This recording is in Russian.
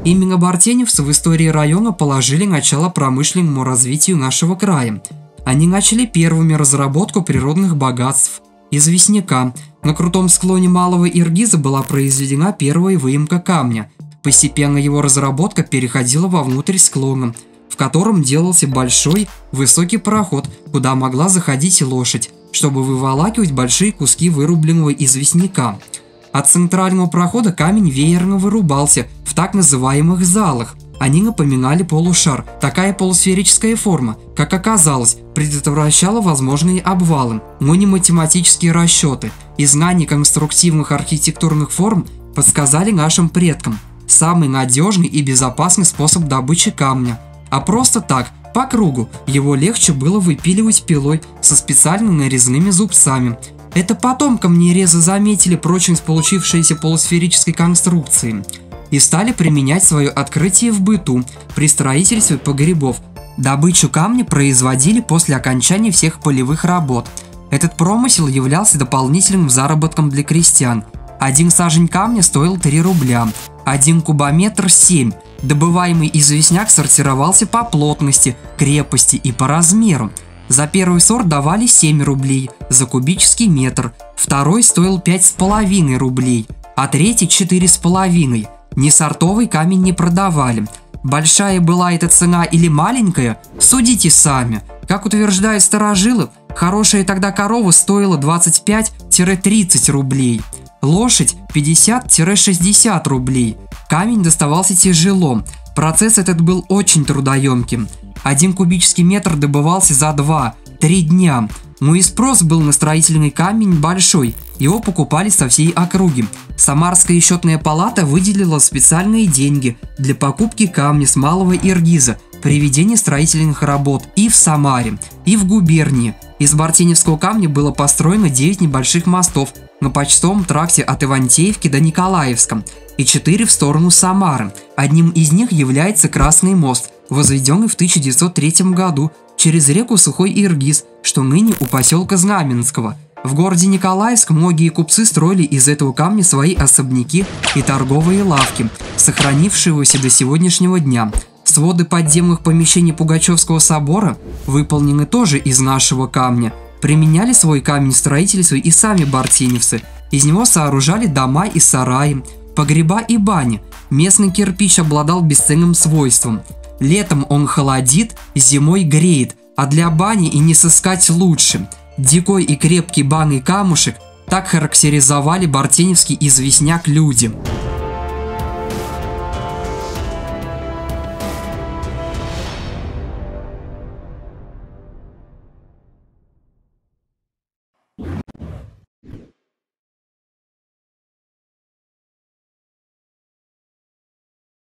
Именно бартеневцы в истории района положили начало промышленному развитию нашего края. Они начали первыми разработку природных богатств – известняка. На крутом склоне Малого Иргиза была произведена первая выемка камня. Постепенно его разработка переходила вовнутрь склона, в котором делался большой высокий проход, куда могла заходить лошадь, чтобы выволакивать большие куски вырубленного известняка. От центрального прохода камень веерно вырубался в так называемых залах. Они напоминали полушар. Такая полусферическая форма, как оказалось, предотвращала возможные обвалы, но не математические расчеты и знания конструктивных архитектурных форм подсказали нашим предкам самый надежный и безопасный способ добычи камня. А просто так, по кругу, его легче было выпиливать пилой со специально нарезными зубцами. Это потом камнерезы заметили прочность получившейся полусферической конструкции и стали применять свое открытие в быту при строительстве погребов. Добычу камня производили после окончания всех полевых работ. Этот промысел являлся дополнительным заработком для крестьян. 1 сажень камня стоил 3 рубля, 1 кубометр – 7. Добываемый известняк сортировался по плотности, крепости и по размеру. За первый сорт давали 7 рублей за кубический метр, второй стоил 5,5 рублей, а третий – 4,5. Несортовый камень не продавали. Большая была эта цена или маленькая, судите сами. Как утверждают старожилы, хорошая тогда корова стоила 25-30 рублей, лошадь 50-60 рублей. Камень доставался тяжело, процесс этот был очень трудоемким. 1 кубический метр добывался за 2-3 дня, но и спрос был на строительный камень большой, его покупали со всей округи. Самарская счетная палата выделила специальные деньги для покупки камня с Малого Иргиза при ведении строительных работ и в Самаре, и в губернии. Из бартеневского камня было построено 9 небольших мостов на почтовом тракте от Ивантеевки до Николаевска и 4 в сторону Самары. Одним из них является Красный мост, возведенный в 1903 году через реку Сухой Иргиз, что ныне у поселка Знаменского. В городе Николаевск многие купцы строили из этого камня свои особняки и торговые лавки, сохранившиеся до сегодняшнего дня. Своды подземных помещений Пугачевского собора выполнены тоже из нашего камня. Применяли свой камень в строительстве и сами бартеневцы. Из него сооружали дома и сараи, погреба и бани. Местный кирпич обладал бесценным свойством. Летом он холодит, зимой греет, а для бани и не сыскать лучше. Дикой и крепкий банный камушек – так характеризовали бартеневский известняк люди.